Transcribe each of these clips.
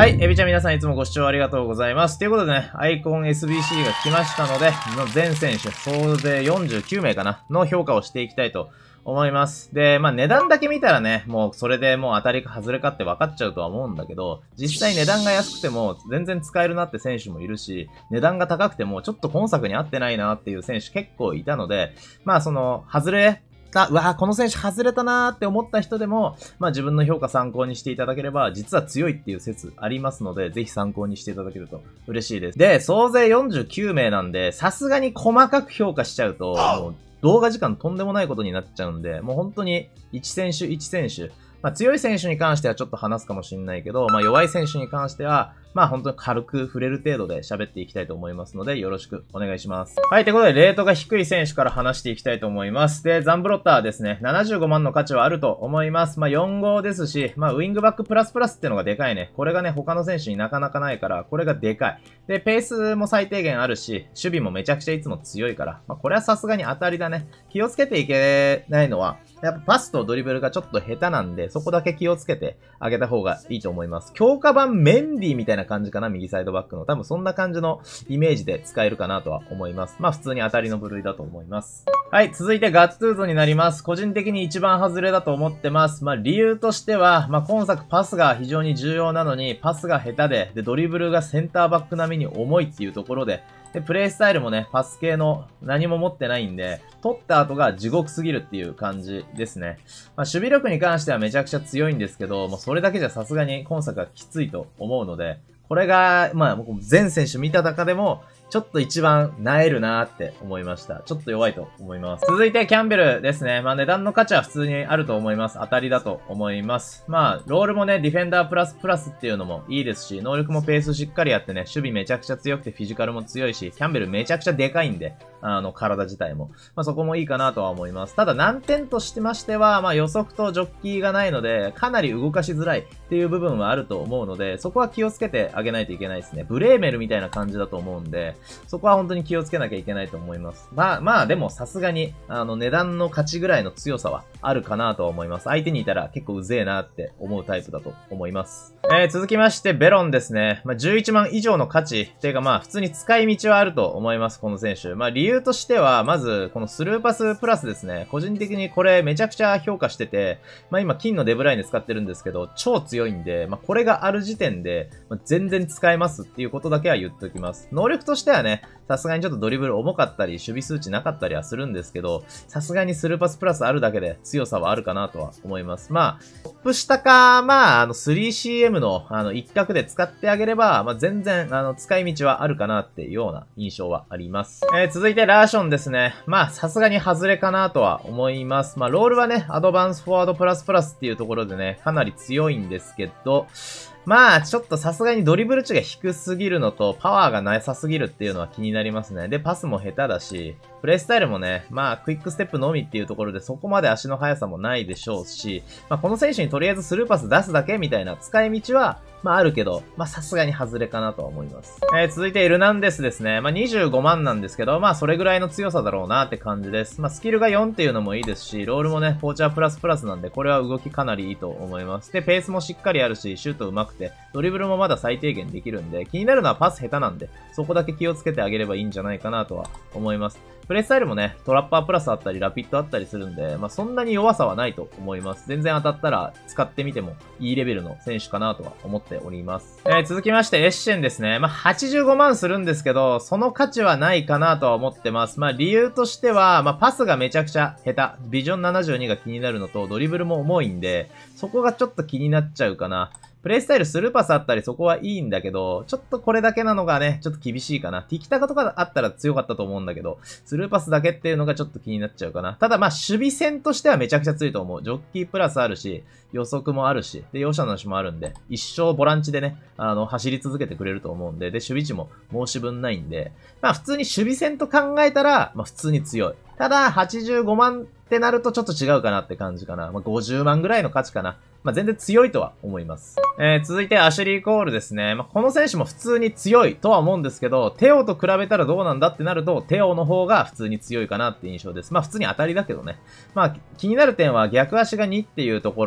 はい、エビちゃん皆さんいつもご視聴ありがとうございます。ということでね、アイコン SBC が来ましたので、全選手、総勢49名かな、の評価をしていきたいと思います。で、値段だけ見たらね、もうそれでもう当たりか外れかって分かっちゃうとは思うんだけど、実際値段が安くても全然使えるなって選手もいるし、値段が高くてもちょっと今作に合ってないなっていう選手結構いたので、外れうわぁ、この選手外れたなーって思った人でも、自分の評価参考にしていただければ、実は強いっていう説ありますので、ぜひ参考にしていただけると嬉しいです。で、総勢49名なんで、さすがに細かく評価しちゃうと、もう動画時間とんでもないことになっちゃうんで、もう本当に1選手1選手、強い選手に関してはちょっと話すかもしれないけど、弱い選手に関しては、本当に軽く触れる程度で喋っていきたいと思いますので、よろしくお願いします。はい、ということで、レートが低い選手から話していきたいと思います。で、ザンブロッターですね、75万の価値はあると思います。4号ですし、ウィングバックプラスプラスっていうのがでかいね。これがね、他の選手になかなかないから、これがでかい。で、ペースも最低限あるし、守備もめちゃくちゃいつも強いから、これはさすがに当たりだね。気をつけていけないのは、やっぱパスとドリブルがちょっと下手なんで、そこだけ気をつけてあげた方がいいと思います。強化版メンディみたいな感じかな、右サイドバックの。多分そんな感じのイメージで使えるかなとは思います。普通に当たりの部類だと思います。はい、続いてガッツーゾになります。個人的に一番外れだと思ってます。理由としては、今作パスが非常に重要なのに、パスが下手で、ドリブルがセンターバック並みに重いっていうところで、プレイスタイルもね、パス系の何も持ってないんで、取った後が地獄すぎるっていう感じですね。守備力に関してはめちゃくちゃ強いんですけど、もうそれだけじゃさすがに今作はきついと思うので、これが、僕全選手見た中でも、ちょっと一番萎えるなーって思いました。ちょっと弱いと思います。続いてキャンベルですね。値段の価値は普通にあると思います。当たりだと思います。ロールもね、ディフェンダープラスプラスっていうのもいいですし、能力もペースしっかりあってね、守備めちゃくちゃ強くてフィジカルも強いし、キャンベルめちゃくちゃでかいんで、体自体も。そこもいいかなとは思います。ただ難点としてましては、予測とジョッキーがないので、かなり動かしづらいっていう部分はあると思うので、そこは気をつけてあげないといけないですね。ブレーメルみたいな感じだと思うんで、そこは本当に気をつけなきゃいけないと思います。でもさすがに、値段の価値ぐらいの強さはあるかなとは思います。相手にいたら結構うぜえなって思うタイプだと思います。続きまして、ベロンですね。11万以上の価値っていうか普通に使い道はあると思います、この選手。理由としては、まず、このスルーパスプラスですね。個人的にこれめちゃくちゃ評価してて、今金のデブラインで使ってるんですけど、超強いんで、これがある時点で、全然使えますっていうことだけは言っておきます。能力としてはね、さすがにちょっとドリブル重かったり、守備数値なかったりはするんですけど、さすがにスルーパスプラスあるだけで強さはあるかなとは思います。トップ下か、3CM の、一角で使ってあげれば、全然、使い道はあるかなっていうような印象はあります。続いてラーションですね。さすがに外れかなとは思います。ロールはね、アドバンスフォワードプラスプラスっていうところでね、かなり強いんですけど、ちょっとさすがにドリブル値が低すぎるのと、パワーがなさすぎるっていうのは気になりますね。で、パスも下手だし、プレイスタイルもね、クイックステップのみっていうところでそこまで足の速さもないでしょうし、この選手にとりあえずスルーパス出すだけみたいな使い道は、あるけど、さすがに外れかなとは思います。続いてエルナンデスですね。25万なんですけど、それぐらいの強さだろうなって感じです。スキルが4っていうのもいいですし、ロールもね、ポーチャープラスプラスなんで、これは動きかなりいいと思います。で、ペースもしっかりあるし、シュート上手くて、ドリブルもまだ最低限できるんで、気になるのはパス下手なんで、そこだけ気をつけてあげればいいんじゃないかなとは思います。プレイスタイルもね、トラッパープラスあったり、ラピッドあったりするんで、そんなに弱さはないと思います。全然当たったら使ってみてもいいレベルの選手かなとは思っております。続きまして、エッシェンですね。85万するんですけど、その価値はないかなとは思ってます。理由としては、パスがめちゃくちゃ下手。ビジョン72が気になるのと、ドリブルも重いんで、そこがちょっと気になっちゃうかな。プレイスタイルスルーパスあったりそこはいいんだけど、ちょっとこれだけなのがね、ちょっと厳しいかな。ティキタカとかあったら強かったと思うんだけど、スルーパスだけっていうのがちょっと気になっちゃうかな。ただ守備戦としてはめちゃくちゃ強いと思う。ジョッキープラスあるし、予測もあるし、で、容赦のしもあるんで、一生ボランチでね、走り続けてくれると思うんで、で、守備値も申し分ないんで、普通に守備戦と考えたら、普通に強い。ただ、85万ってなるとちょっと違うかなって感じかな。50万ぐらいの価値かな。全然強いとは思います。続いてアシュリー・コールですね。この選手も普通に強いとは思うんですけど、テオと比べたらどうなんだってなると、テオの方が普通に強いかなって印象です。普通に当たりだけどね。気になる点は逆足が2っていうところ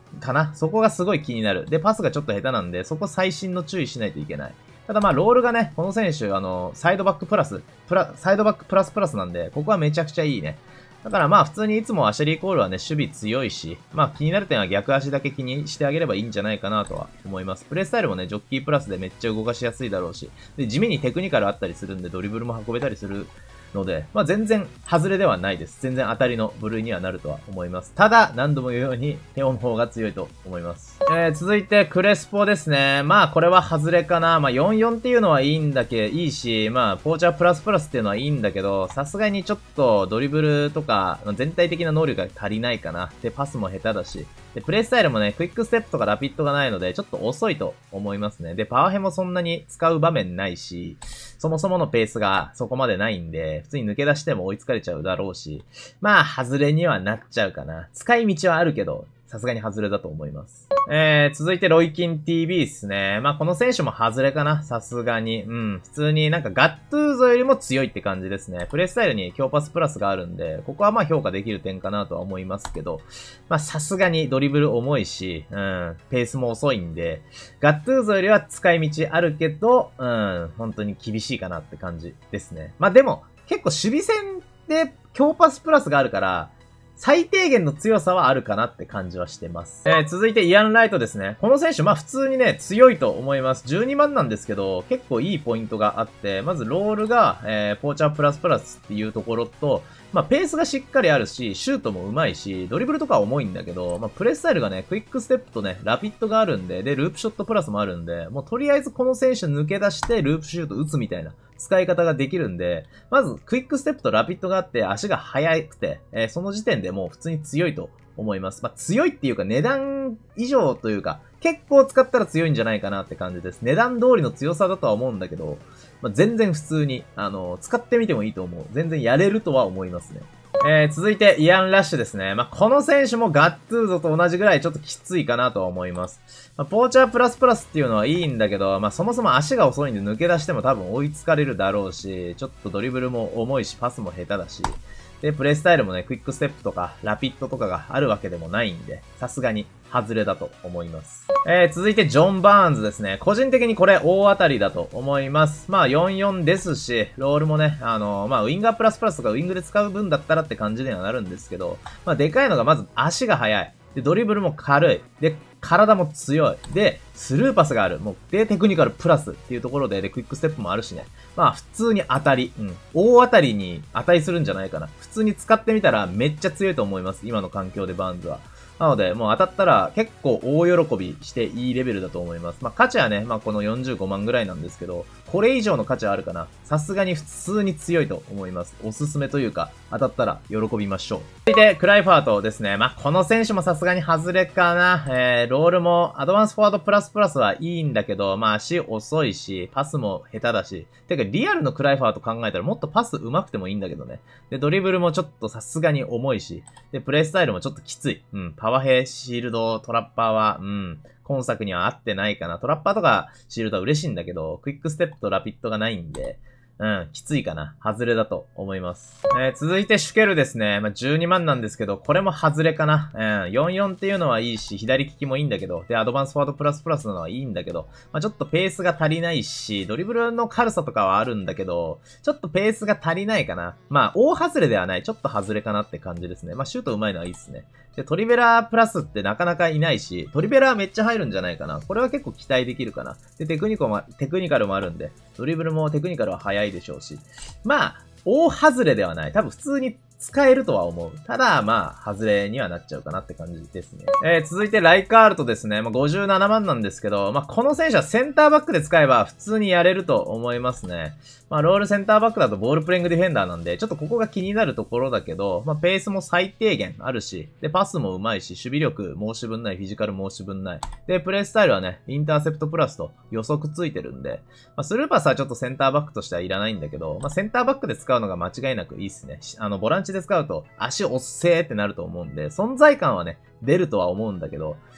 かな。そこがすごい気になる。で、パスがちょっと下手なんで、そこ最新の注意しないといけない。ただまあ、ロールがね、この選手、サイドバックプラスプラスなんで、ここはめちゃくちゃいいね。だからまあ普通にいつもアシェリー・コールはね、守備強いし、まあ気になる点は逆足だけ気にしてあげればいいんじゃないかなとは思います。プレースタイルもね、ジョッキープラスでめっちゃ動かしやすいだろうし、で、地味にテクニカルあったりするんでドリブルも運べたりするので、まあ全然外れではないです。全然当たりの部類にはなるとは思います。ただ、何度も言うように、テオの方が強いと思います。続いて、クレスポですね。まあこれは外れかな。まあ44っていうのはいいし、まあポーチャープラスプラスっていうのはいいんだけど、さすがにちょっとドリブルとか、全体的な能力が足りないかな。で、パスも下手だし。で、プレイスタイルもね、クイックステップとかラピッドがないので、ちょっと遅いと思いますね。で、パワーヘもそんなに使う場面ないし、そもそものペースがそこまでないんで、普通に抜け出しても追いつかれちゃうだろうし、まあ、外れにはなっちゃうかな。使い道はあるけど、さすがに外れだと思います。続いてロイキン TV ですね。まあ、この選手も外れかな。さすがに。うん。普通になんかガットゥーゾよりも強いって感じですね。プレイスタイルに強パスプラスがあるんで、ここはまあ評価できる点かなとは思いますけど、まあ、さすがにドリブル重いし、うん。ペースも遅いんで、ガットゥーゾよりは使い道あるけど、うん。本当に厳しいかなって感じですね。まあ、でも、結構守備戦で強パスプラスがあるから、最低限の強さはあるかなって感じはしてます。続いてイアン・ライトですね。この選手、まあ普通にね、強いと思います。12万なんですけど、結構いいポイントがあって、まずロールが、ポーチャープラスプラスっていうところと、まあペースがしっかりあるし、シュートも上手いし、ドリブルとかは重いんだけど、まあプレースタイルがね、クイックステップとね、ラピッドがあるんで、で、ループショットプラスもあるんで、もうとりあえずこの選手抜け出して、ループシュート打つみたいな。使い方ができるんで、まず、クイックステップとラピッドがあって、足が速くて、その時点でもう普通に強いと思います。まあ、強いっていうか、値段以上というか、結構使ったら強いんじゃないかなって感じです。値段通りの強さだとは思うんだけど、まあ、全然普通に、使ってみてもいいと思う。全然やれるとは思いますね。続いて、イアン・ラッシュですね。まあ、この選手もガッツーゾと同じぐらいちょっときついかなとは思います。まあ、ポーチャープラスプラスっていうのはいいんだけど、まあ、そもそも足が遅いんで抜け出しても多分追いつかれるだろうし、ちょっとドリブルも重いし、パスも下手だし、で、プレイスタイルもね、クイックステップとか、ラピッドとかがあるわけでもないんで、さすがに外れだと思います。続いて、ジョン・バーンズですね。個人的にこれ大当たりだと思います。まあ、44ですし、ロールもね、まあ、ウィンガープラスプラスとかウィングで使う分だったらって感じにはなるんですけど、まあ、でかいのがまず足が速い。で、ドリブルも軽い。で、体も強い。で、スルーパスがある。もう、で、テクニカルプラスっていうところで、で、クイックステップもあるしね。まあ、普通に当たり。うん。大当たりに値するんじゃないかな。普通に使ってみたらめっちゃ強いと思います。今の環境でバーンズは。なので、もう当たったら結構大喜びしていいレベルだと思います。まあ価値はね、まあこの45万ぐらいなんですけど、これ以上の価値はあるかな。さすがに普通に強いと思います。おすすめというか、当たったら喜びましょう。続いて、クライファートですね。まあこの選手もさすがに外れかな。ロールもアドバンスフォワードプラスプラスはいいんだけど、まあ足遅いし、パスも下手だし。てかリアルのクライファート考えたらもっとパス上手くてもいいんだけどね。で、ドリブルもちょっとさすがに重いし。で、プレイスタイルもちょっときつい。うん。パワヘ、シールド、トラッパーは、うん。今作には合ってないかな。トラッパーとかシールドは嬉しいんだけど、クイックステップとラピッドがないんで、うん、きついかな。外れだと思います。続いてシュケルですね。まあ、12万なんですけど、これも外れかな。44っていうのはいいし、左利きもいいんだけど、で、アドバンスフォワードプラスプラスなのはいいんだけど、まあ、ちょっとペースが足りないし、ドリブルの軽さとかはあるんだけど、ちょっとペースが足りないかな。まあ、大外れではない。ちょっと外れかなって感じですね。まあ、シュート上手いのはいいっすね。で、トリベラプラスってなかなかいないし、トリベラめっちゃ入るんじゃないかな。これは結構期待できるかな。で、テクニカルもあるんで、ドリブルもテクニカルは速いでしょうし。まあ、大外れではない。多分普通に使えるとは思う。ただ、まあ、外れにはなっちゃうかなって感じですね。続いて、ライカールトですね。まあ、57万なんですけど、まあ、この選手はセンターバックで使えば普通にやれると思いますね。まあ、ロールセンターバックだとボールプレイングディフェンダーなんで、ちょっとここが気になるところだけど、まあ、ペースも最低限あるし、で、パスも上手いし、守備力申し分ない、フィジカル申し分ない。で、プレイスタイルはね、インターセプトプラスと予測ついてるんで、まあ、スルーパスはちょっとセンターバックとしてはいらないんだけど、まあ、センターバックで使うのが間違いなくいいっすね。ボランチで使うと足おっせーってなると思うんで、存在感はね、出るとは思うんだけど、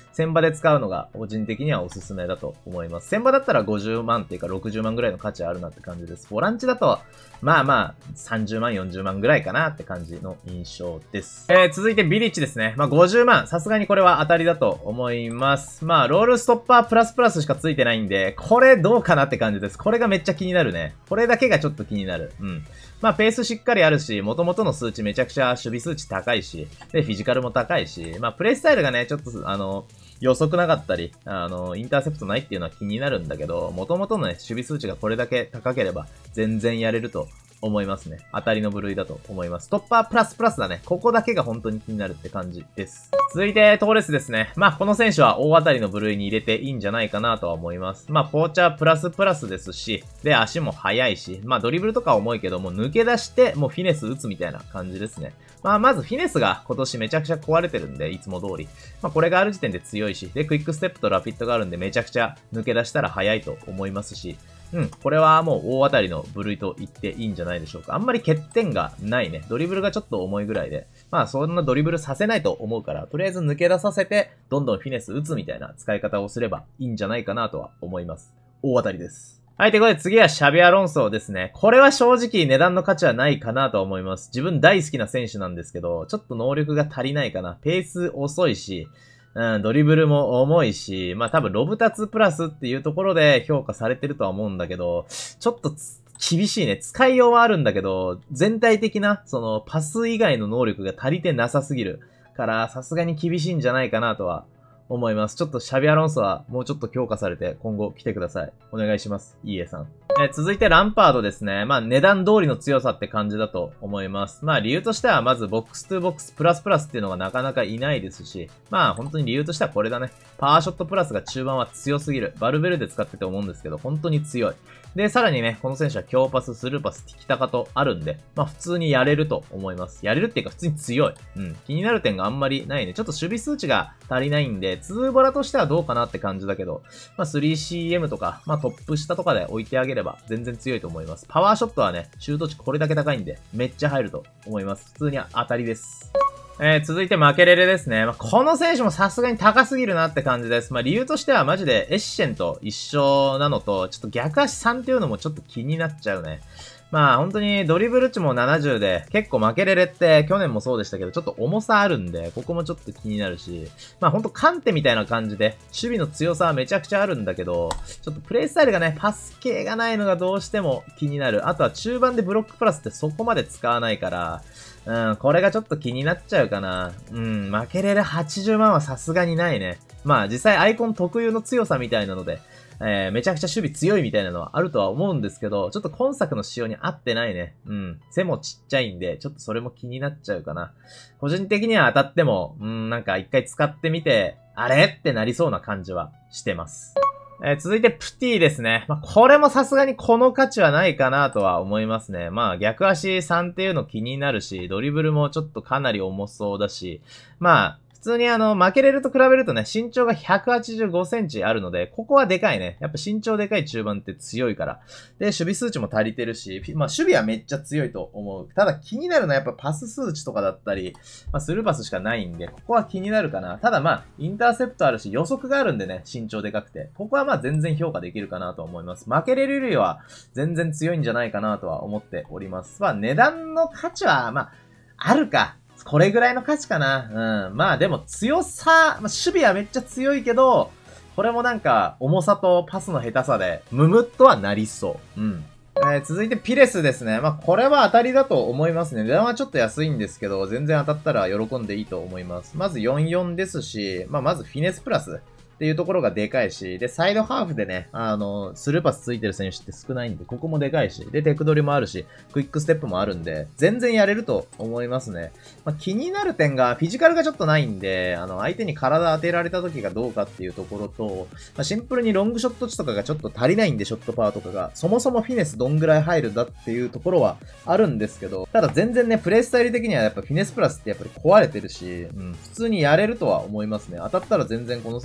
先場で使うのが個人的にはおすすめだと思います。先場だったら50万っていうか60万ぐらいの価値あるなって感じです。ボランチだと、まあ、30万、40万ぐらいかなって感じの印象です。続いてビリッチですね。まあ、50万。さすがにこれは当たりだと思います。まあ、ロールストッパープラスプラスしかついてないんで、これどうかなって感じです。これがめっちゃ気になるね。これだけがちょっと気になる。うん。まあ、ペースしっかりあるし、元々の数値めちゃくちゃ守備数値高いし、で、フィジカルも高いし、まあ、プレイスタイルがね、ちょっと、予測なかったり、インターセプトないっていうのは気になるんだけど、元々のね、守備数値がこれだけ高ければ、全然やれると思いますね。当たりの部類だと思います。トッパープラスプラスだね。ここだけが本当に気になるって感じです。続いて、トーレスですね。まあ、この選手は大当たりの部類に入れていいんじゃないかなとは思います。まあ、ポーチャープラスプラスですし、で、足も速いし、まあ、ドリブルとか重いけど、もう抜け出して、もうフィネス打つみたいな感じですね。まあ、まずフィネスが今年めちゃくちゃ壊れてるんで、いつも通り。まあ、これがある時点で強いし、で、クイックステップとラピッドがあるんで、めちゃくちゃ抜け出したら速いと思いますし、うん、これはもう大当たりの部類と言っていいんじゃないでしょうか。あんまり欠点がないね。ドリブルがちょっと重いぐらいで。まあそんなドリブルさせないと思うから、とりあえず抜け出させて、どんどんフィネス打つみたいな使い方をすればいいんじゃないかなとは思います。大当たりです。はい、ということで次はシャビアロンソですね。これは正直値段の価値はないかなと思います。自分大好きな選手なんですけど、ちょっと能力が足りないかな。ペース遅いし、うん、ドリブルも重いし、まあ多分ロブタツプラスっていうところで評価されてるとは思うんだけど、ちょっと厳しいね。使いようはあるんだけど、全体的な、パス以外の能力が足りてなさすぎるから、さすがに厳しいんじゃないかなとは思います。ちょっとシャビアロンソはもうちょっと強化されて今後来てください。お願いします。いいえさん。続いてランパードですね。まあ値段通りの強さって感じだと思います。まあ理由としてはまずボックス2ボックスプラスプラスっていうのがなかなかいないですし、まあ本当に理由としてはこれだね。パワーショットプラスが中盤は強すぎる。バルベルで使ってて思うんですけど、本当に強い。で、さらにね、この選手は強パス、スルーパス、ティキタカとあるんで、まあ普通にやれると思います。やれるっていうか普通に強い。うん。気になる点があんまりないね。ちょっと守備数値が足りないんで、2ボラとしてはどうかなって感じだけど、まあ 3CM とか、まあトップ下とかで置いてあげれば全然強いと思います。パワーショットはね、シュート値これだけ高いんで、めっちゃ入ると思います。普通に当たりです。続いてマケレレですね。まあ、この選手もさすがに高すぎるなって感じです。まあ、理由としてはマジでエッシェンと一緒なのと、ちょっと逆足3っていうのもちょっと気になっちゃうね。まあ本当にドリブル値も70で、結構マケレレって去年もそうでしたけど、ちょっと重さあるんで、ここもちょっと気になるし、まあほんとカンテみたいな感じで、守備の強さはめちゃくちゃあるんだけど、ちょっとプレイスタイルがね、パス系がないのがどうしても気になる。あとは中盤でブロックプラスってそこまで使わないから、うん、これがちょっと気になっちゃうかな。うん、マケレレ80万はさすがにないね。まあ実際アイコン特有の強さみたいなので、めちゃくちゃ守備強いみたいなのはあるとは思うんですけど、ちょっと今作の仕様に合ってないね。うん。背もちっちゃいんで、ちょっとそれも気になっちゃうかな。個人的には当たっても、なんか一回使ってみて、あれってなりそうな感じはしてます。続いてプティですね。まあ、これもさすがにこの価値はないかなとは思いますね。まあ、逆足3っていうの気になるし、ドリブルもちょっとかなり重そうだし、まあ、普通に負けれると比べるとね、身長が185センチあるので、ここはでかいね。やっぱ身長でかい中盤って強いから。で、守備数値も足りてるし、まあ守備はめっちゃ強いと思う。ただ気になるのはやっぱパス数値とかだったり、まあスルーパスしかないんで、ここは気になるかな。ただまあ、インターセプトあるし、予測があるんでね、身長でかくて。ここはまあ全然評価できるかなと思います。負けれるよりは全然強いんじゃないかなとは思っております。まあ値段の価値は、まあ、あるか。これぐらいの価値かな。うん。まあでも強さ、まあ、守備はめっちゃ強いけど、これもなんか重さとパスの下手さで、ムムっとはなりそう。うん。続いてピレスですね。まあこれは当たりだと思いますね。値段はちょっと安いんですけど、全然当たったら喜んでいいと思います。まず44ですし、まずフィネスプラス。っていうところがでかいし、で、サイドハーフでね、スルーパスついてる選手って少ないんで、ここもでかいし、で、テク取りもあるし、クイックステップもあるんで、全然やれると思いますね。まあ、気になる点が、フィジカルがちょっとないんで、相手に体当てられた時がどうかっていうところと、まあ、シンプルにロングショット値とかがちょっと足りないんで、ショットパワーとかが、そもそもフィネスどんぐらい入るんだっていうところはあるんですけど、ただ全然ね、プレイスタイル的にはやっぱフィネスプラスってやっぱり壊れてるし、普通にやれるとは思いますね。当たったら全然この選手は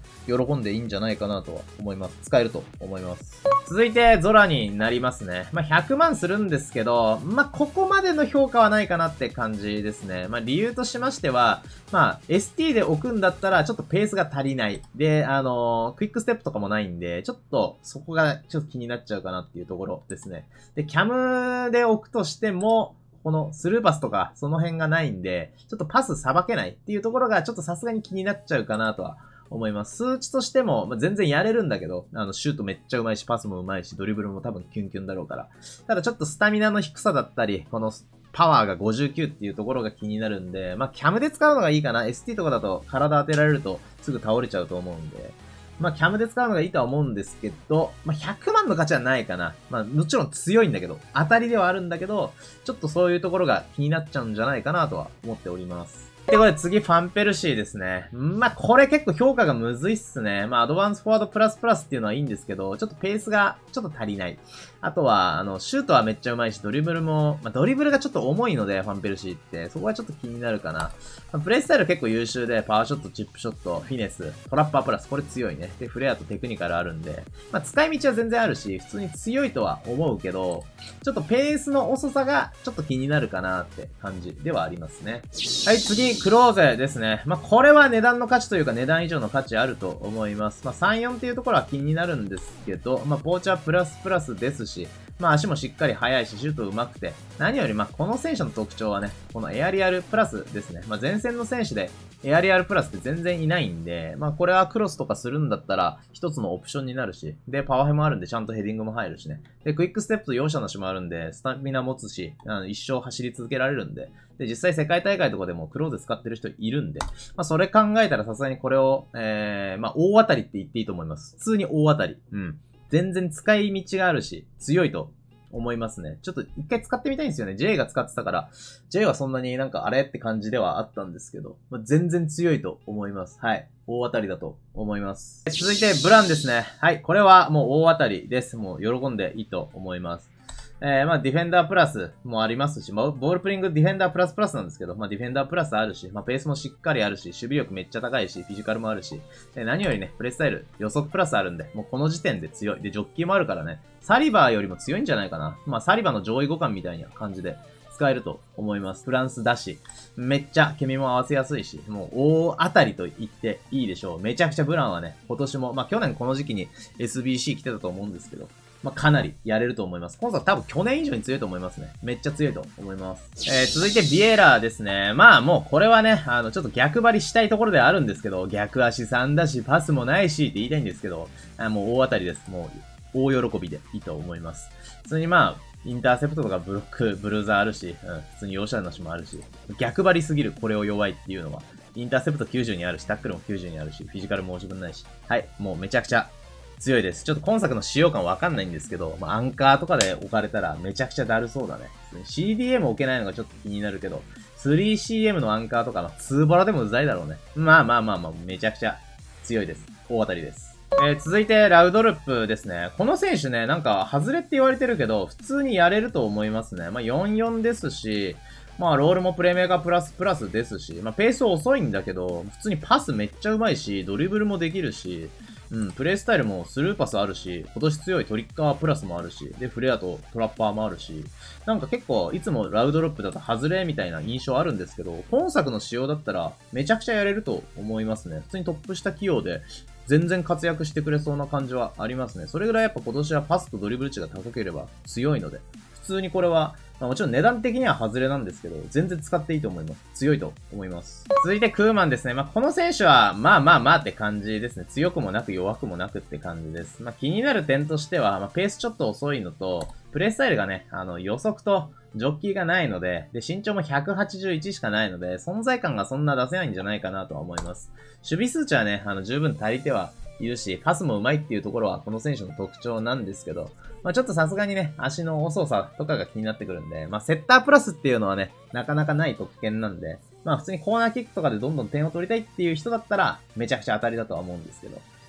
喜んでいいんじゃないかなとは思います。使えると思います。続いて、ゾラになりますね。まあ、100万するんですけど、まあ、ここまでの評価はないかなって感じですね。まあ、理由としましては、まあ、ST で置くんだったら、ちょっとペースが足りない。で、クイックステップとかもないんで、ちょっと、そこがちょっと気になっちゃうかなっていうところですね。で、キャムで置くとしても、このスルーパスとか、その辺がないんで、ちょっとパスさばけないっていうところが、ちょっとさすがに気になっちゃうかなとは思います。数値としても、まあ、全然やれるんだけど、シュートめっちゃうまいし、パスもうまいし、ドリブルも多分キュンキュンだろうから。ただちょっとスタミナの低さだったり、このパワーが59っていうところが気になるんで、まあ、キャムで使うのがいいかな。ST とかだと体当てられるとすぐ倒れちゃうと思うんで。まあ、キャムで使うのがいいとは思うんですけど、まあ、100万の価値はないかな。まあ、もちろん強いんだけど、当たりではあるんだけど、ちょっとそういうところが気になっちゃうんじゃないかなとは思っております。で、これ次、ファンペルシーですね。まあ、これ結構評価がむずいっすね。まあ、アドバンスフォワードプラスプラスっていうのはいいんですけど、ちょっとペースがちょっと足りない。あとは、シュートはめっちゃうまいし、ドリブルも、まあ、ドリブルがちょっと重いので、ファンペルシーって。そこはちょっと気になるかな。まあ、プレイスタイル結構優秀で、パワーショット、チップショット、フィネス、トラッパープラス、これ強いね。で、フレアとテクニカルあるんで、まあ、使い道は全然あるし、普通に強いとは思うけど、ちょっとペースの遅さがちょっと気になるかなって感じではありますね。はい、次、クローゼですね。まあ、これは値段の価値というか値段以上の価値あると思います。まあ、3、4っていうところは気になるんですけど、まあ、ポーチはプラスプラスですし、まあ、足もしっかり速いし、シュート上手くて、何よりまあ、この選手の特徴はね、このエアリアルプラスですね。まあ、前線の選手で、エアリアルプラスって全然いないんで、まあ、これはクロスとかするんだったら、一つのオプションになるし、で、パワーヘもあるんで、ちゃんとヘディングも入るしね。で、クイックステップと容赦なしもあるんで、スタミナ持つし、一生走り続けられるんで、で、実際世界大会とかでもクローゼ使ってる人いるんで、まあ、それ考えたらさすがにこれを、まあ、大当たりって言っていいと思います。普通に大当たり。うん。全然使い道があるし、強いと思いますね。ちょっと一回使ってみたいんですよね。J が使ってたから、J はそんなになんかあれって感じではあったんですけど、まあ、全然強いと思います。はい。大当たりだと思います。続いて、ブランですね。はい。これはもう大当たりです。もう喜んでいいと思います。まあ、ディフェンダープラスもありますし、まあ、ボールプリングディフェンダープラスプラスなんですけど、まあ、ディフェンダープラスあるし、まあ、ペースもしっかりあるし、守備力めっちゃ高いし、フィジカルもあるし、で、何よりね、プレイスタイル予測プラスあるんで、もうこの時点で強い。で、ジョッキーもあるからね、サリバーよりも強いんじゃないかな。まあ、サリバーの上位互換みたいな感じで使えると思います。フランスだし、めっちゃケミも合わせやすいし、もう大当たりと言っていいでしょう。めちゃくちゃブランはね、今年も、まあ、去年この時期に SBC 来てたと思うんですけど、まあ、かなりやれると思います。今作多分去年以上に強いと思いますね。めっちゃ強いと思います。続いてビエラですね。まあもうこれはね、ちょっと逆張りしたいところではあるんですけど、逆足3だし、パスもないしって言いたいんですけど、もう大当たりです。もう大喜びでいいと思います。普通にまあ、インターセプトとかブロック、ブルーザーあるし、普通に容赦なしもあるし、逆張りすぎるこれを弱いっていうのは、インターセプト90にあるし、タックルも90にあるし、フィジカルも申し分ないし、はい、もうめちゃくちゃ強いです。ちょっと今作の使用感わかんないんですけど、まあ、アンカーとかで置かれたらめちゃくちゃだるそうだね。CDM 置けないのがちょっと気になるけど、3CM のアンカーとか、まあ、2ボラでもうざいだろうね。まあ、めちゃくちゃ強いです。大当たりです。続いて、ラウドルップですね。この選手ね、なんか、外れって言われてるけど、普通にやれると思いますね。まあ、44ですし、まあ、ロールもプレイメーカープラスですし、まあ、ペース遅いんだけど、普通にパスめっちゃうまいし、ドリブルもできるし、プレイスタイルもスルーパスあるし、今年強いトリッカープラスもあるし、で、フレアとトラッパーもあるし、なんか結構、いつもラウドロップだと外れみたいな印象あるんですけど、今作の仕様だったら、めちゃくちゃやれると思いますね。普通にトップ下起用で、全然活躍してくれそうな感じはありますね。それぐらいやっぱ今年はパスとドリブル値が高ければ強いので、普通にこれは、まあ、もちろん値段的には外れなんですけど、全然使っていいと思います。強いと思います。続いてクーマンですね。まあ、この選手は、まあって感じですね。強くもなく弱くもなくって感じです。まあ、気になる点としては、まあ、ペースちょっと遅いのと、プレイスタイルがね、予測とジョッキーがないので、で、身長も181しかないので、存在感がそんな出せないんじゃないかなとは思います。守備数値はね、十分足りてはいるし、パスも上手いっていうところはこの選手の特徴なんですけど、まあちょっとさすがにね、足の遅さとかが気になってくるんで、まあセッタープラスっていうのはね、なかなかない特権なんで、まあ普通にコーナーキックとかでどんどん点を取りたいっていう人だったら、めちゃくちゃ当たりだとは思うんですけど、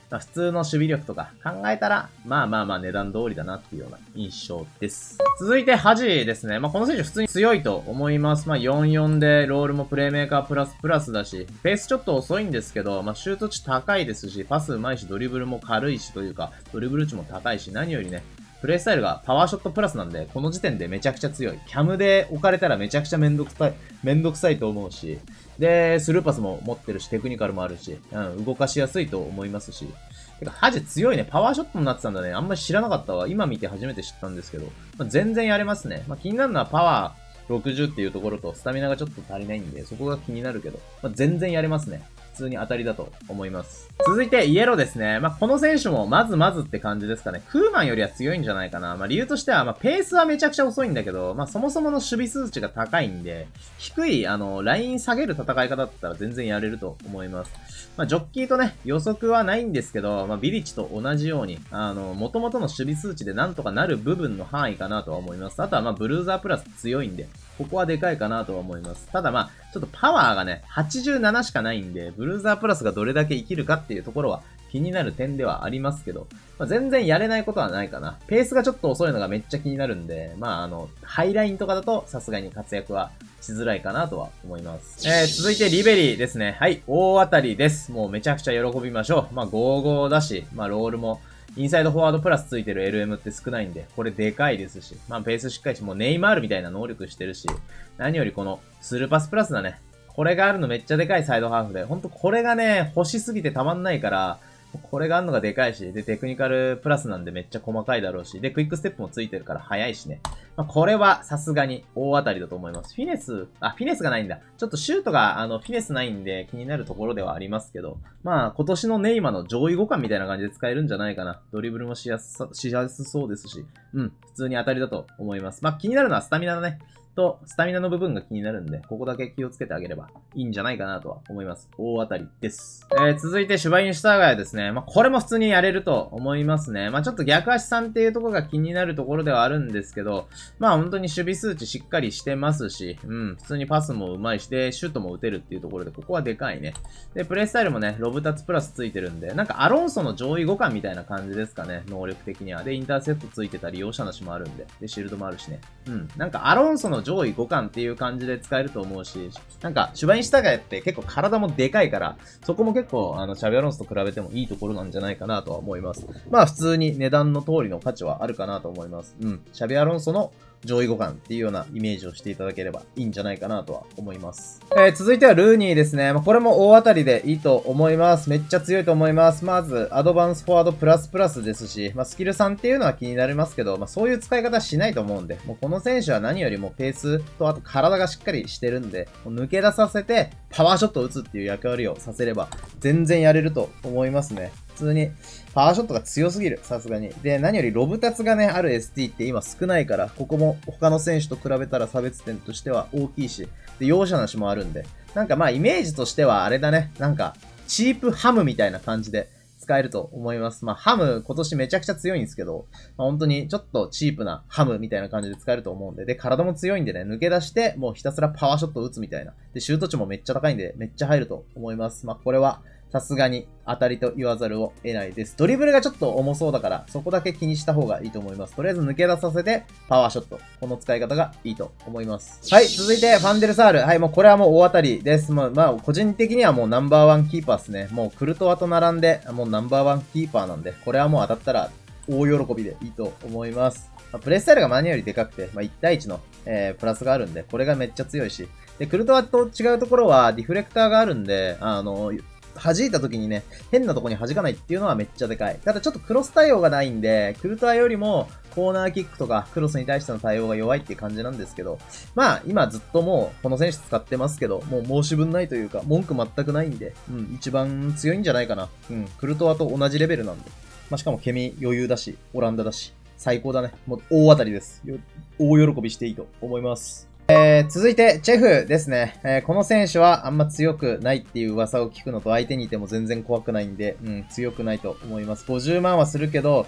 まあ、普通の守備力とか考えたら、まあ値段通りだなっていうような印象です。続いて、ハジですね。まあ、この選手普通に強いと思います。まあ、44で、ロールもプレイメーカープラスだし、ペースちょっと遅いんですけど、まあ、シュート値高いですし、パス上手いし、ドリブルも軽いしというか、ドリブル値も高いし、何よりね、プレイスタイルがパワーショットプラスなんで、この時点でめちゃくちゃ強い。キャムで置かれたらめちゃくちゃめんどくさいと思うし、で、スルーパスも持ってるし、テクニカルもあるし、動かしやすいと思いますし。てか、ハジ強いね。パワーショットになってたんだね。あんまり知らなかったわ。今見て初めて知ったんですけど。まあ、全然やれますね。まあ、気になるのはパワー60っていうところと、スタミナがちょっと足りないんで、そこが気になるけど、まあ、全然やれますね。普通に当たりだと思います。続いて、イエローですね。まあ、この選手もまずって感じですかね。クーマンよりは強いんじゃないかな。まあ、理由としては、まあ、ペースはめちゃくちゃ遅いんだけど、まあ、そもそもの守備数値が高いんで、低い、ライン下げる戦い方だったら全然やれると思います。まあ、ジョッキーとね、予測はないんですけど、まあ、ビリッチと同じように、元々の守備数値でなんとかなる部分の範囲かなとは思います。あとは、まあ、ブルーザープラス強いんで、ここはでかいかなとは思います。ただまあ、ちょっとパワーがね、87しかないんで、ブルーザープラスがどれだけ生きるかっていうところは気になる点ではありますけど、まあ、全然やれないことはないかな。ペースがちょっと遅いのがめっちゃ気になるんで、まあハイラインとかだとさすがに活躍はしづらいかなとは思います。続いてリベリーですね。はい、大当たりです。もうめちゃくちゃ喜びましょう。まあ55だし、まあロールも、インサイドフォワードプラスついてる LM って少ないんで、これでかいですし、まあペースしっかりし、もうネイマールみたいな能力してるし、何よりこのスルーパスプラスだね。これがあるのめっちゃでかいサイドハーフで、ほんとこれがね、欲しすぎてたまんないから、これがあるのがでかいし、で、テクニカルプラスなんでめっちゃ細かいだろうし、で、クイックステップもついてるから速いしね。まあ、これはさすがに大当たりだと思います。フィネスがないんだ。ちょっとシュートが、フィネスないんで気になるところではありますけど、まあ、今年のネイマの上位互換みたいな感じで使えるんじゃないかな。ドリブルもしやすそうですし、普通に当たりだと思います。まあ、気になるのはスタミナだね。スタミナの部分が気になるんで、ここだけ気をつけてあげればいいんじゃないかなとは思います。大当たりです。続いて、シュバインシュターガヤですね。まあ、これも普通にやれると思いますね。まあ、ちょっと逆足さんっていうところが気になるところではあるんですけど、まあ、本当に守備数値しっかりしてますし、普通にパスも上手いし、で、シュートも打てるっていうところで、ここはでかいね。で、プレイスタイルもね、ロブタツプラスついてるんで、なんかアロンソの上位互換みたいな感じですかね。能力的には。で、インターセプトついてたり、容赦なしもあるんで、で、シールドもあるしね。なんかアロンソの上位互換っていう感じで使えると思うし、なんか、シュバインシュターガヤって結構体もでかいから、そこも結構、シャビアロンソと比べてもいいところなんじゃないかなとは思います。まあ、普通に値段の通りの価値はあるかなと思います。シャビアロンソの上位互換っていうようなイメージをしていただければいいんじゃないかなとは思います。続いてはルーニーですね。これも大当たりでいいと思います。めっちゃ強いと思います。まず、アドバンスフォワードプラスですし、スキル3っていうのは気になりますけど、そういう使い方しないと思うんで、もうこの選手は何よりもペースとあと体がしっかりしてるんで、抜け出させてパワーショットを打つっていう役割をさせれば全然やれると思いますね。普通にパワーショットが強すぎる、さすがに。で、何よりロブタツがね、ある ST って今少ないから、ここも他の選手と比べたら差別点としては大きいし、で、容赦なしもあるんで、なんかイメージとしてはあれだね、なんか、チープハムみたいな感じで使えると思います。ハム今年めちゃくちゃ強いんですけど、本当にちょっとチープなハムみたいな感じで使えると思うんで、で、体も強いんでね、抜け出して、もうひたすらパワーショットを打つみたいな。で、シュート値もめっちゃ高いんで、めっちゃ入ると思います。これは、さすがに当たりと言わざるを得ないです。ドリブルがちょっと重そうだから、そこだけ気にした方がいいと思います。とりあえず抜け出させて、パワーショット。この使い方がいいと思います。はい、続いて、ファンデルサール。はい、もうこれはもう大当たりです。個人的にはもうナンバーワンキーパーですね。もうクルトワと並んで、もうナンバーワンキーパーなんで、これはもう当たったら大喜びでいいと思います。プレイスタイルがマニよりでかくて、1対1の、プラスがあるんで、これがめっちゃ強いし。で、クルトワと違うところは、ディフレクターがあるんで、弾いた時にね、変なとこに弾かないっていうのはめっちゃでかい。ただちょっとクロス対応がないんで、クルトワよりもコーナーキックとかクロスに対しての対応が弱いっていう感じなんですけど、今ずっともうこの選手使ってますけど、もう申し分ないというか、文句全くないんで、一番強いんじゃないかな。クルトワと同じレベルなんで。しかもケミ余裕だし、オランダだし、最高だね。もう大当たりです。大喜びしていいと思います。続いて、チェフですね。この選手はあんま強くないっていう噂を聞くのと相手にいても全然怖くないんで、強くないと思います。50万はするけど、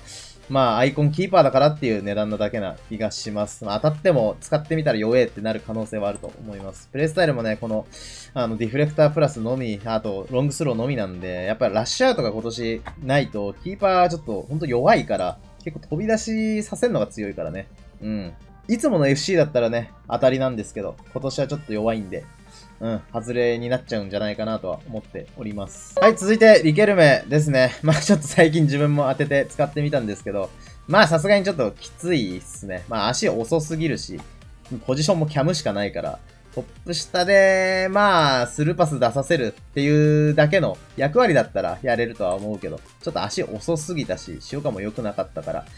まあ、アイコンキーパーだからっていう値段なだけな気がします。まあ、当たっても使ってみたら弱えってなる可能性はあると思います。プレイスタイルもね、この、ディフレクタープラスのみ、あと、ロングスローのみなんで、やっぱりラッシュアウトが今年ないと、キーパーちょっとほんと弱いから、結構飛び出しさせるのが強いからね。うん。いつもの FC だったらね、当たりなんですけど、今年はちょっと弱いんで、外れになっちゃうんじゃないかなとは思っております。はい、続いて、リケルメですね。まあちょっと最近自分も当てて使ってみたんですけど、まあさすがにちょっときついっすね。まあ足遅すぎるし、ポジションもキャムしかないから、トップ下で、まあ、スルーパス出させるっていうだけの役割だったらやれるとは思うけど、ちょっと足遅すぎたし、塩化も良くなかったから、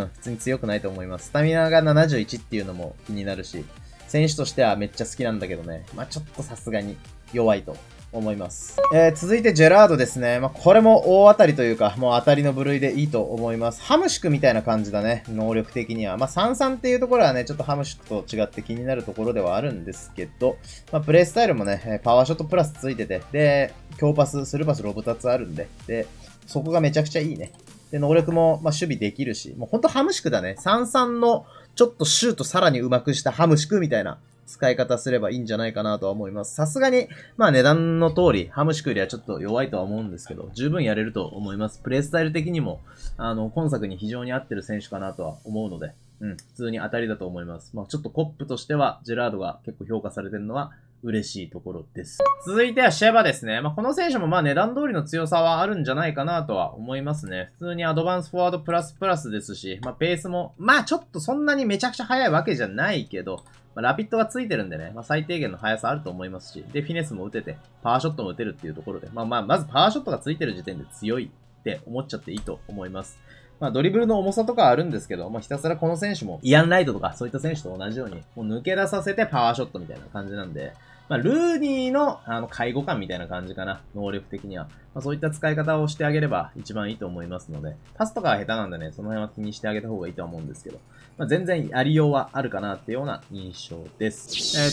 普通に強くないと思います。スタミナが71っていうのも気になるし、選手としてはめっちゃ好きなんだけどね。まあちょっとさすがに弱いと思います。続いてジェラードですね。まあこれも大当たりというか、もう当たりの部類でいいと思います。ハムシクみたいな感じだね。能力的には。まあ33っていうところはね、ちょっとハムシクと違って気になるところではあるんですけど、まあプレイスタイルもね、パワーショットプラスついてて、で、強パス、スルーパス、ロブタツあるんで、で、そこがめちゃくちゃいいね。で、能力も、まあ、守備できるし、もうほんとハムシクだね。33の、ちょっとシュートさらに上手くしたハムシクみたいな使い方すればいいんじゃないかなとは思います。さすがに、まあ値段の通り、ハムシクよりはちょっと弱いとは思うんですけど、十分やれると思います。プレイスタイル的にも、今作に非常に合ってる選手かなとは思うので、普通に当たりだと思います。まあちょっとコップとしては、ジェラードが結構評価されてるのは、嬉しいところです。続いてはシェバですね。まあ、この選手もまあ値段通りの強さはあるんじゃないかなとは思いますね。普通にアドバンスフォワードプラスプラスですし、まあ、ペースも、まあちょっとそんなにめちゃくちゃ速いわけじゃないけど、まあ、ラピッドがついてるんでね、まあ、最低限の速さあると思いますし、で、フィネスも打てて、パワーショットも打てるっていうところで、まずパワーショットがついてる時点で強いって思っちゃっていいと思います。まあドリブルの重さとかあるんですけど、まあひたすらこの選手もイアン・ライトとかそういった選手と同じように、もう抜け出させてパワーショットみたいな感じなんで、まあルーニーの介護官みたいな感じかな、能力的には。まあそういった使い方をしてあげれば一番いいと思いますので、パスとかは下手なんでね、その辺は気にしてあげた方がいいとは思うんですけど、まあ全然やりようはあるかなっていうような印象です。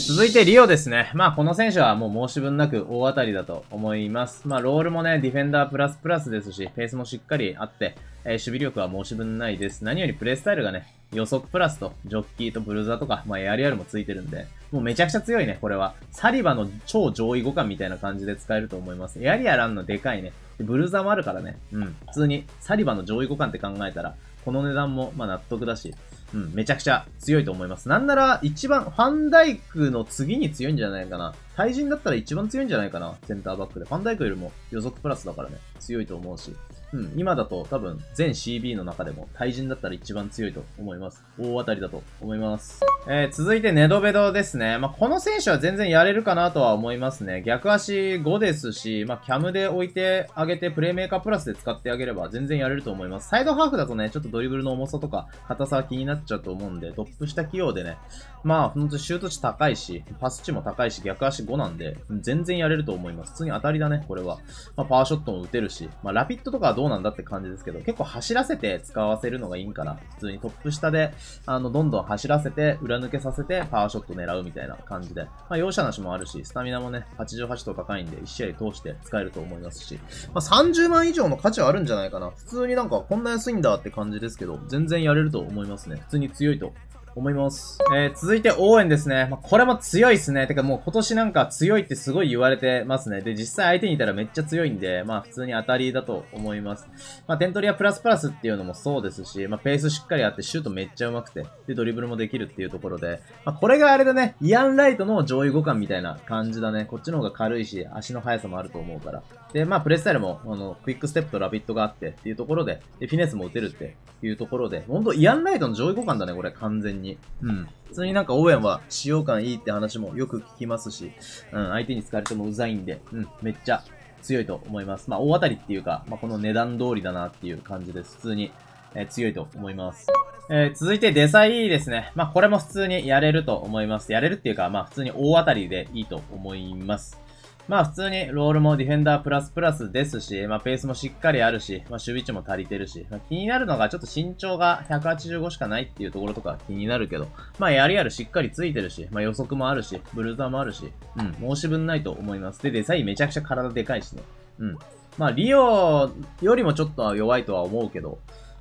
続いてリオですね。まあこの選手はもう申し分なく大当たりだと思います。まあロールもね、ディフェンダープラスプラスですし、ペースもしっかりあって、守備力は申し分ないです。何よりプレイスタイルがね、予測プラスと、ジョッキーとブルザとか、まあエアリアルもついてるんで、もうめちゃくちゃ強いね、これは。サリバの超上位互換みたいな感じで使えると思います。エアリアルあんのでかいね。でブルザもあるからね。普通に、サリバの上位互換って考えたら、この値段も、まあ納得だし、めちゃくちゃ強いと思います。なんなら、一番、ファンダイクの次に強いんじゃないかな。対人だったら一番強いんじゃないかな。センターバックで。ファンダイクよりも予測プラスだからね。強いと思うし。今だと多分全 CB の中でも対人だったら一番強いと思います。大当たりだと思います。続いてネドベドですね。まあ、この選手は全然やれるかなとは思いますね。逆足5ですし、まあ、キャムで置いてあげてプレイメーカープラスで使ってあげれば全然やれると思います。サイドハーフだとね、ちょっとドリブルの重さとか硬さは気になっちゃうと思うんで、トップ下起用でね、まあ、ほんとシュート値高いし、パス値も高いし、逆足5なんで、全然やれると思います。普通に当たりだね、これは。まあ、パワーショットも打てるし、まあ、ラピッドとかはどうなんだって感じですけど、結構走らせて使わせるのがいいんかな。普通にトップ下で、どんどん走らせて、裏抜けさせて、パワーショット狙うみたいな感じで。まあ、容赦なしもあるし、スタミナもね、88と高いんで、1試合通して使えると思いますし、まあ、30万以上の価値はあるんじゃないかな。普通になんか、こんな安いんだって感じですけど、全然やれると思いますね。普通に強いと思います。続いて応援ですね。まあ、これも強いっすね。てかもう今年なんか強いってすごい言われてますね。で、実際相手にいたらめっちゃ強いんで、まあ普通に当たりだと思います。まあ点取りはプラスプラスっていうのもそうですし、まあペースしっかりあってシュートめっちゃ上手くて、でドリブルもできるっていうところで、まあこれがあれだね、イアン・ライトの上位互換みたいな感じだね。こっちの方が軽いし、足の速さもあると思うから。で、まあプレイスタイルも、クイックステップとラビットがあってっていうところで、で、フィネスも打てるっていうところで、ほんとイアン・ライトの上位互換だね、これ完全に。普通になんか応援は使用感いいって話もよく聞きますし、相手に使われてもうざいんで、めっちゃ強いと思います。まあ大当たりっていうか、まあこの値段通りだなっていう感じです。普通に、強いと思います。続いてデサイですね。まあこれも普通にやれると思います。やれるっていうか、まあ普通に大当たりでいいと思います。まあ普通にロールもディフェンダープラスプラスですし、まあペースもしっかりあるし、まあ守備値も足りてるし、まあ、気になるのがちょっと身長が185しかないっていうところとか気になるけど、まあやるしっかりついてるし、まあ予測もあるし、ブルーザーもあるし、申し分ないと思います。で、デサイめちゃくちゃ体でかいしね。まあリオよりもちょっとは弱いとは思うけど、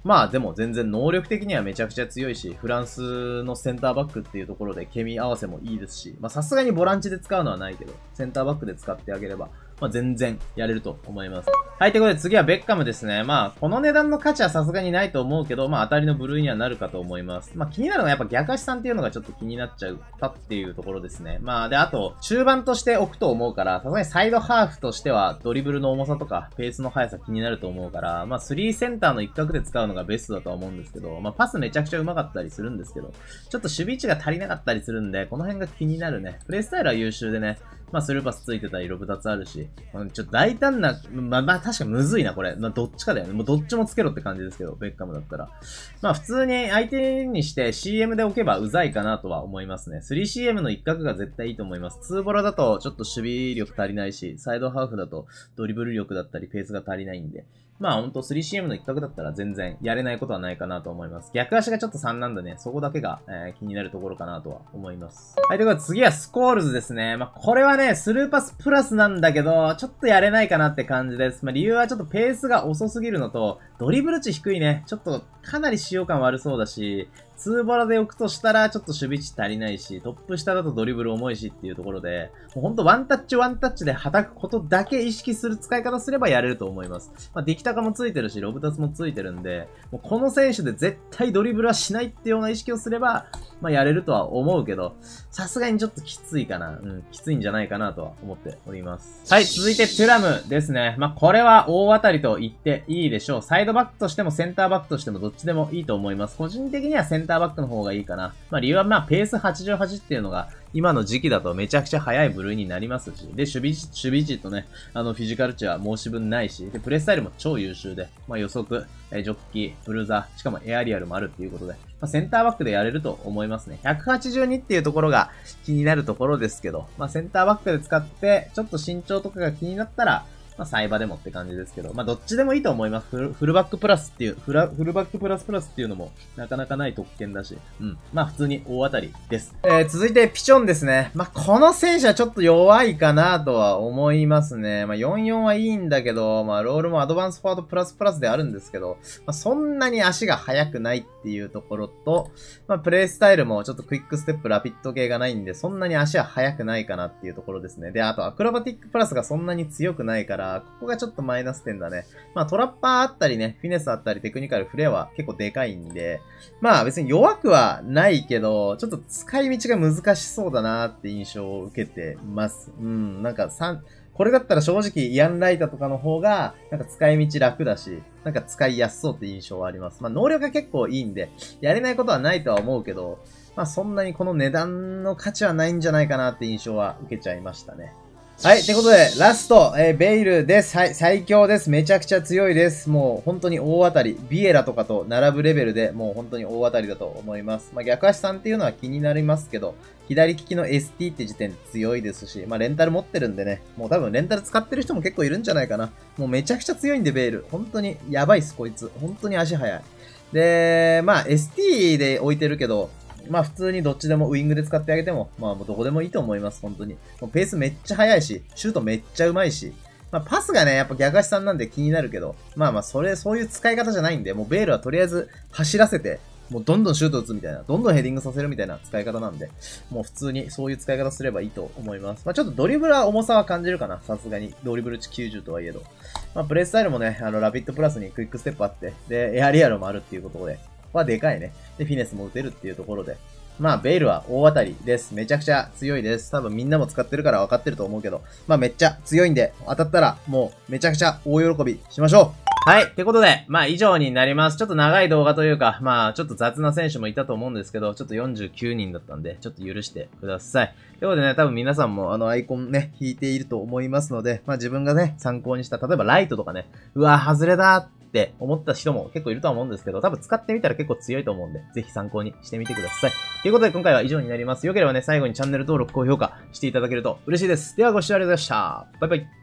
まあでも全然能力的にはめちゃくちゃ強いし、フランスのセンターバックっていうところでケミ合わせもいいですし、まあさすがにボランチで使うのはないけど、センターバックで使ってあげれば、まあ全然やれると思います。はい、ということで次はベッカムですね。まあこの値段の価値はさすがにないと思うけど、まあ当たりの部類にはなるかと思います。まあ気になるのはやっぱ逆足さんっていうのがちょっと気になっちゃったっていうところですね。まあで、あと中盤として置くと思うから、さすがにサイドハーフとしてはドリブルの重さとかペースの速さ気になると思うから、まあ3センターの一角で使うのがベストだとは思うんですけど、まあパスめちゃくちゃ上手かったりするんですけど、ちょっと守備位置が足りなかったりするんで、この辺が気になるね。プレイスタイルは優秀でね、まあスルーパスついてたりロブタツあるし、ちょっと大胆な、まあ確かむずいなこれ。まあどっちかだよね。もうどっちもつけろって感じですけど、ベッカムだったら。まあ普通に相手にして CM で置けばうざいかなとは思いますね。3CM の一角が絶対いいと思います。2ボラだとちょっと守備力足りないし、サイドハーフだとドリブル力だったりペースが足りないんで、まあほんと 3CM の一角だったら全然やれないことはないかなと思います。逆足がちょっと3なんでね、そこだけが、気になるところかなとは思います。はい、ということで次はスコールズですね。まあこれはね、スルーパスプラスなんだけど、ちょっとやれないかなって感じです。まあ理由はちょっとペースが遅すぎるのと、ドリブル値低いね。ちょっとかなり使用感悪そうだし、2ボラで置くとしたらちょっと守備値足りないし、トップ下だとドリブル重いしっていうところで、もうほんとワンタッチで叩くことだけ意識する使い方すればやれると思います。まあ、出来高もついてるし、ロブタツもついてるんで、もうこの選手で絶対ドリブルはしないっていうような意識をすれば、まあやれるとは思うけど、さすがにちょっときついかな。きついんじゃないかなとは思っております。はい、続いてトゥラムですね。まあこれは大当たりと言っていいでしょう。サイドバックとしてもセンターバックとしてもどっちでもいいと思います。個人的にはセンターバックの方がいいかな。まあ理由はまあペース88っていうのが今の時期だとめちゃくちゃ速い部類になりますし、で、守備値とね、フィジカル値は申し分ないし、で、プレースタイルも超優秀で、まあ予測、ジョッキー、ブルーザー、しかもエアリアルもあるっていうことで、まあセンターバックでやれると思いますね。182っていうところが気になるところですけど、まあセンターバックで使って、ちょっと身長とかが気になったら、まあ、サイバでもって感じですけど、まあ、どっちでもいいと思います。フルバックプラスっていう、フルバックプラスっていうのも、なかなかない特権だし、まあ、普通に大当たりです。続いて、ピチョンですね。まあ、この選手はちょっと弱いかなとは思いますね。まあ、44はいいんだけど、まあ、ロールもアドバンスフォワードプラスであるんですけど、まあ、そんなに足が速くないっていうところと、まあ、プレイスタイルもちょっとクイックステップ、ラピッド系がないんで、そんなに足は速くないかなっていうところですね。で、あと、アクロバティックプラスがそんなに強くないから、ここがちょっとマイナス点だね。まあトラッパーあったりね、フィネスあったりテクニカルフレアは結構でかいんで、まあ別に弱くはないけど、ちょっと使い道が難しそうだなって印象を受けてます。なんかこれだったら正直イアンライタとかの方が、なんか使い道楽だし、なんか使いやすそうって印象はあります。まあ能力が結構いいんで、やれないことはないとは思うけど、まあそんなにこの値段の価値はないんじゃないかなって印象は受けちゃいましたね。はい。ということで、ラスト、ベイルです。はい。最強です。めちゃくちゃ強いです。もう本当に大当たり。ビエラとかと並ぶレベルでもう本当に大当たりだと思います。まあ逆足さんっていうのは気になりますけど、左利きの ST って時点で強いですし、まあレンタル持ってるんでね、もう多分レンタル使ってる人も結構いるんじゃないかな。もうめちゃくちゃ強いんで、ベイル。本当にやばいっす、こいつ。本当に足速い。で、まあ ST で置いてるけど、まあ普通にどっちでもウィングで使ってあげても、まあもうどこでもいいと思います、本当に。もうペースめっちゃ速いし、シュートめっちゃ上手いし、まあパスがね、やっぱ逆足さんなんで気になるけど、まあそういう使い方じゃないんで、もうベールはとりあえず走らせて、もうどんどんシュート打つみたいな、どんどんヘディングさせるみたいな使い方なんで、もう普通にそういう使い方すればいいと思います。まあちょっとドリブルは重さは感じるかな、さすがに。ドリブル値90とはいえど。まあプレイスタイルもね、ラビットプラスにクイックステップあって、で、エアリアルもあるっていうことで、はでかいね。で、フィネスも打てるっていうところで、まあ、ベイルは大当たりです。めちゃくちゃ強いです。多分みんなも使ってるから分かってると思うけど、まあめっちゃ強いんで、当たったらもうめちゃくちゃ大喜びしましょう。はい。ってことで、まあ以上になります。ちょっと長い動画というか、まあちょっと雑な選手もいたと思うんですけど、ちょっと49人だったんで、ちょっと許してください。ということでね、多分皆さんもアイコンね、引いていると思いますので、まあ自分がね、参考にした、例えばライトとかね、うわ、外れだって思った人も結構いるとは思うんですけど、多分使ってみたら結構強いと思うんで、ぜひ参考にしてみてください。ということで今回は以上になります。よければね、最後にチャンネル登録、高評価していただけると嬉しいです。ではご視聴ありがとうございました。バイバイ。